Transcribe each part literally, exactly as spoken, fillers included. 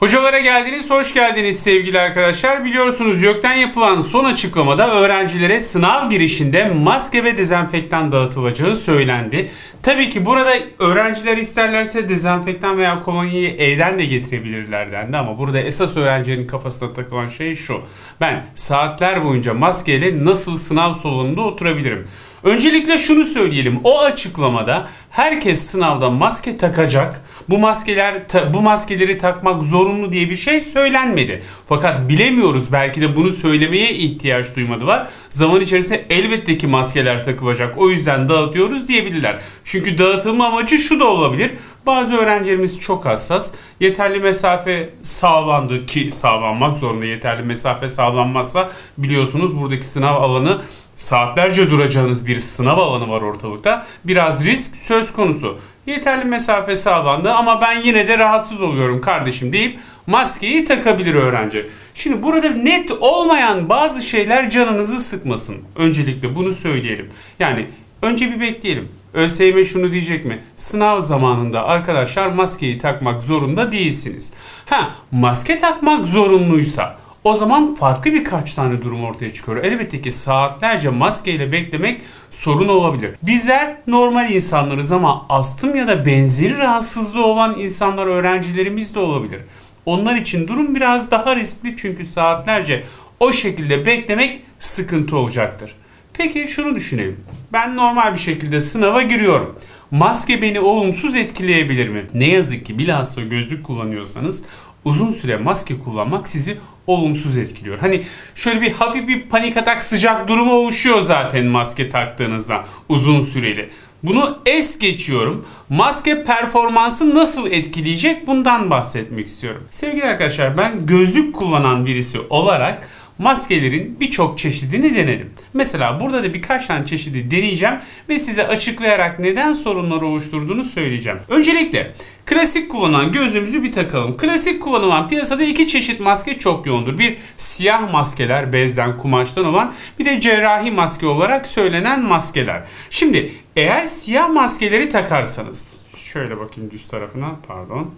Hocalara geldiniz, hoş geldiniz sevgili arkadaşlar. Biliyorsunuz YÖK'ten yapılan son açıklamada öğrencilere sınav girişinde maske ve dezenfektan dağıtılacağı söylendi. Tabii ki burada öğrenciler isterlerse dezenfektan veya kolonyayı evden de getirebilirler dendi ama burada esas öğrencinin kafasına takılan şey şu: ben saatler boyunca maskeyle nasıl sınav salonunda oturabilirim? Öncelikle şunu söyleyelim. O açıklamada herkes sınavda maske takacak. Bu maskeler bu maskeleri takmak zorunlu diye bir şey söylenmedi. Fakat bilemiyoruz, belki de bunu söylemeye ihtiyaç duymadılar. Zaman içerisinde elbette ki maskeler takılacak, o yüzden dağıtıyoruz diyebilirler. Çünkü dağıtılma amacı şu da olabilir. Bazı öğrencilerimiz çok hassas. Yeterli mesafe sağlandı ki sağlanmak zorunda. Yeterli mesafe sağlanmazsa biliyorsunuz buradaki sınav alanı, saatlerce duracağınız bir sınav alanı var ortalıkta. Biraz risk söz konusu. Yeterli mesafe sağlandı ama ben yine de rahatsız oluyorum kardeşim deyip maskeyi takabilir öğrenci. Şimdi burada net olmayan bazı şeyler canınızı sıkmasın. Öncelikle bunu söyleyelim. Yani önce bir bekleyelim. ÖSYM şunu diyecek mi? Sınav zamanında arkadaşlar maskeyi takmak zorunda değilsiniz. Ha, maske takmak zorunluysa o zaman farklı birkaç tane durum ortaya çıkıyor. Elbette ki saatlerce maskeyle beklemek sorun olabilir. Bizler normal insanlarız ama astım ya da benzeri rahatsızlığı olan insanlar, öğrencilerimiz de olabilir. Onlar için durum biraz daha riskli çünkü saatlerce o şekilde beklemek sıkıntı olacaktır. Peki şunu düşünelim. Ben normal bir şekilde sınava giriyorum. Maske beni olumsuz etkileyebilir mi? Ne yazık ki bilhassa gözlük kullanıyorsanız uzun süre maske kullanmak sizi olumsuz etkiliyor. Hani şöyle bir hafif bir panik atak, sıcak durumu oluşuyor zaten maske taktığınızda uzun süreli. Bunu es geçiyorum. Maske performansı nasıl etkileyecek, bundan bahsetmek istiyorum. Sevgili arkadaşlar, ben gözlük kullanan birisi olarak maskelerin birçok çeşidini denedim. Mesela burada da birkaç tane çeşidi deneyeceğim ve size açıklayarak neden sorunlar oluşturduğunu söyleyeceğim. Öncelikle klasik kullanılan gözlüğümüzü bir takalım. Klasik kullanılan piyasada iki çeşit maske çok yoğundur. Bir siyah maskeler, bezden, kumaştan olan, bir de cerrahi maske olarak söylenen maskeler. Şimdi eğer siyah maskeleri takarsanız, şöyle bakayım düz tarafına, pardon.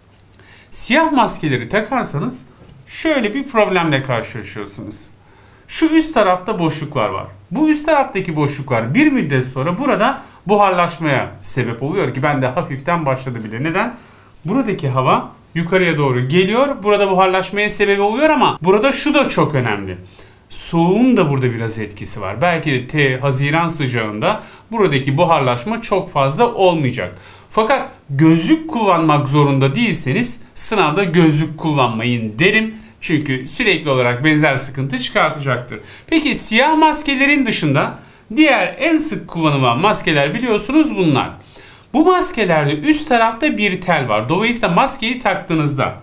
Siyah maskeleri takarsanız şöyle bir problemle karşılaşıyorsunuz. Şu üst tarafta boşluklar var. Bu üst taraftaki boşluklar bir müddet sonra burada buharlaşmaya sebep oluyor ki ben de hafiften başladı bile. Neden? Buradaki hava yukarıya doğru geliyor. Burada buharlaşmaya sebep oluyor ama burada şu da çok önemli. Soğuğun da burada biraz etkisi var. Belki de te, Haziran sıcağında buradaki buharlaşma çok fazla olmayacak. Fakat gözlük kullanmak zorunda değilseniz sınavda gözlük kullanmayın derim. Çünkü sürekli olarak benzer sıkıntı çıkartacaktır. Peki siyah maskelerin dışında diğer en sık kullanılan maskeler biliyorsunuz bunlar. Bu maskelerde üst tarafta bir tel var. Dolayısıyla maskeyi taktığınızda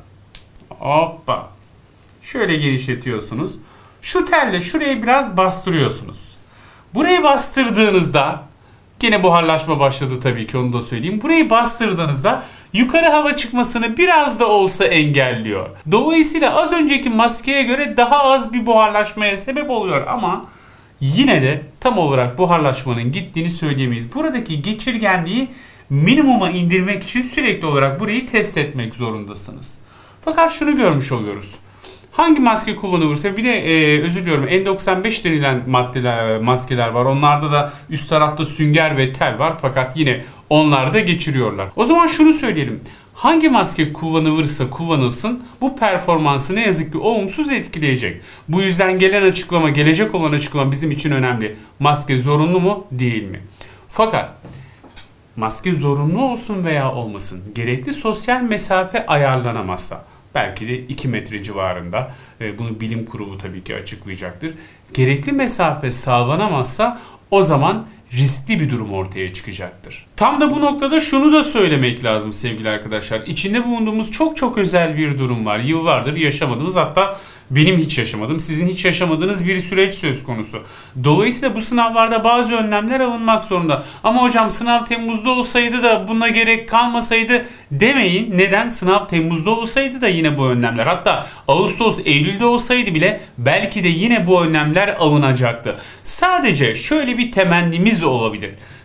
hoppa şöyle genişletiyorsunuz. Şu telle şurayı biraz bastırıyorsunuz. Burayı bastırdığınızda yine buharlaşma başladı tabii ki, onu da söyleyeyim. Burayı bastırdığınızda yukarı hava çıkmasını biraz da olsa engelliyor. Dolayısıyla az önceki maskeye göre daha az bir buharlaşmaya sebep oluyor ama yine de tam olarak buharlaşmanın gittiğini söyleyemeyiz. Buradaki geçirgenliği minimuma indirmek için sürekli olarak burayı test etmek zorundasınız. Fakat şunu görmüş oluyoruz. Hangi maske kullanılırsa, bir de e, özür diliyorum, N doksan beş denilen maddeler, maskeler var. Onlarda da üst tarafta sünger ve tel var fakat yine onlar da geçiriyorlar. O zaman şunu söyleyelim. Hangi maske kullanılırsa kullanılsın bu performansı ne yazık ki olumsuz etkileyecek. Bu yüzden gelen açıklama, gelecek olan açıklama bizim için önemli. Maske zorunlu mu, değil mi? Fakat maske zorunlu olsun veya olmasın, gerekli sosyal mesafe ayarlanamazsa, belki de iki metre civarında, bunu bilim kurulu tabii ki açıklayacaktır. Gerekli mesafe sağlanamazsa o zaman riskli bir durum ortaya çıkacaktır. Tam da bu noktada şunu da söylemek lazım sevgili arkadaşlar. İçinde bulunduğumuz çok çok özel bir durum var. Yıllardır yaşamadığımız, hatta benim hiç yaşamadım, sizin hiç yaşamadığınız bir süreç söz konusu. Dolayısıyla bu sınavlarda bazı önlemler alınmak zorunda. Ama hocam sınav Temmuz'da olsaydı da buna gerek kalmasaydı demeyin. Neden? Sınav Temmuz'da olsaydı da yine bu önlemler, hatta Ağustos, Eylül'de olsaydı bile belki de yine bu önlemler alınacaktı. Sadece şöyle bir temennimiz olabilir.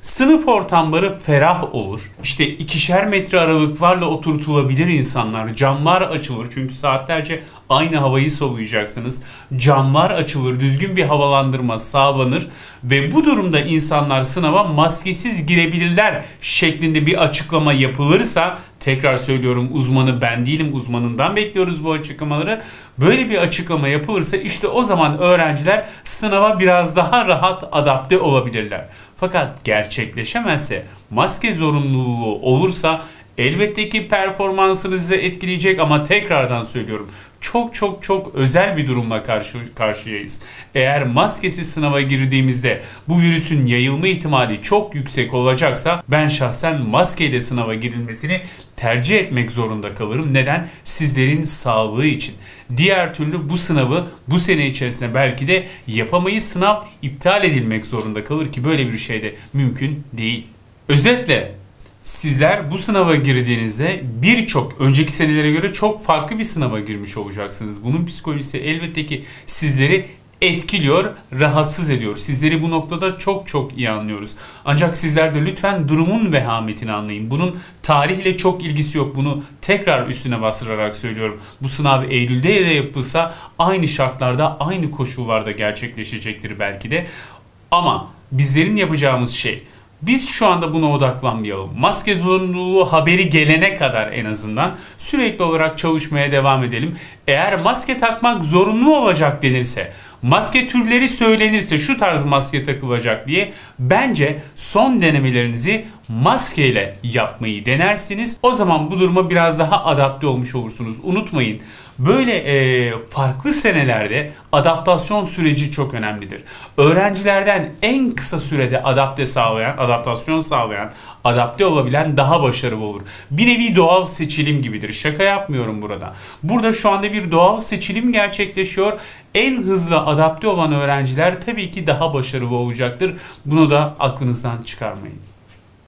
Sınıf ortamları ferah olur. İşte ikişer metre aralıklarla oturtulabilir insanlar. Camlar açılır çünkü saatlerce aynı havayı soluyacaksınız. Camlar açılır, düzgün bir havalandırma sağlanır ve bu durumda insanlar sınava maskesiz girebilirler şeklinde bir açıklama yapılırsa, tekrar söylüyorum, uzmanı ben değilim, uzmanından bekliyoruz bu açıklamaları. Böyle bir açıklama yapılırsa işte o zaman öğrenciler sınava biraz daha rahat adapte olabilirler. Fakat gerçekleşemezse, maske zorunluluğu olursa elbette ki performansınızı etkileyecek ama tekrardan söylüyorum, çok çok çok özel bir durumla karşı karşıyayız. Eğer maskesiz sınava girdiğimizde bu virüsün yayılma ihtimali çok yüksek olacaksa ben şahsen maskeyle sınava girilmesini tercih etmek zorunda kalırım. Neden? Sizlerin sağlığı için. Diğer türlü bu sınavı bu sene içerisinde belki de yapamayız, sınav iptal edilmek zorunda kalır ki böyle bir şey de mümkün değil. Özetle sizler bu sınava girdiğinizde birçok önceki senelere göre çok farklı bir sınava girmiş olacaksınız. Bunun psikolojisi elbette ki sizleri etkiliyor, rahatsız ediyor. Sizleri bu noktada çok çok iyi anlıyoruz. Ancak sizler de lütfen durumun vehametini anlayın. Bunun tarihle çok ilgisi yok. Bunu tekrar üstüne bastırarak söylüyorum. Bu sınav Eylül'de de yapılsa aynı şartlarda, aynı koşullarda gerçekleşecektir belki de. Ama bizlerin yapacağımız şey, biz şu anda buna odaklanmayalım. Maske zorunluluğu haberi gelene kadar en azından sürekli olarak çalışmaya devam edelim. Eğer maske takmak zorunlu olacak denirse, maske türleri söylenirse şu tarz maske takılacak diye, bence son denemelerinizi maskeyle yapmayı denersiniz. O zaman bu duruma biraz daha adapte olmuş olursunuz. Unutmayın, böyle e, farklı senelerde adaptasyon süreci çok önemlidir. Öğrencilerden en kısa sürede adapte sağlayan, adaptasyon sağlayan, adapte olabilen daha başarılı olur. Bir nevi doğal seçilim gibidir. Şaka yapmıyorum burada. Burada şu anda bir doğal seçilim gerçekleşiyor. En hızlı adapte olan öğrenciler tabii ki daha başarılı olacaktır. Bunu da aklınızdan çıkarmayın.